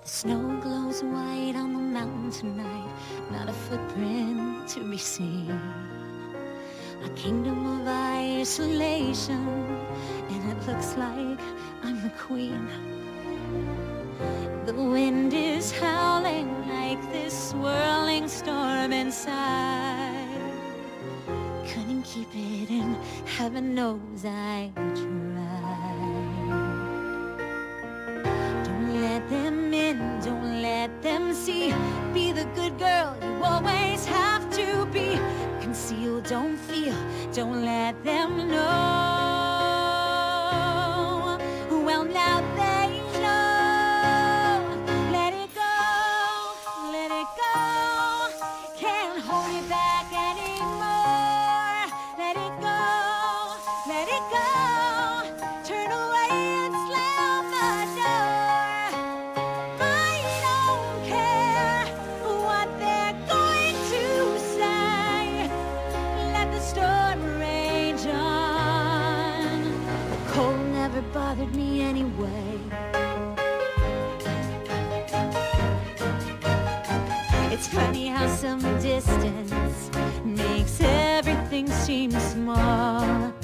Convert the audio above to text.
Snow glows white on the mountain tonight, not a footprint to be seen. A kingdom of isolation, and it looks like I'm the queen. The wind is howling like this swirling storm inside. Couldn't keep it in, heaven knows I tried. Don't let them in, don't let them see. Be the good girl you always have to be. Conceal, don't feel, don't let them know. Well, now they know. Let it go, let it go. Can't hold it back anymore. Let it go, let it go. Turn away and slam the door. I don't care what they're going to say. Let the storm rage on. The cold never bothered me anyway. It's funny how some distance makes everything seem small.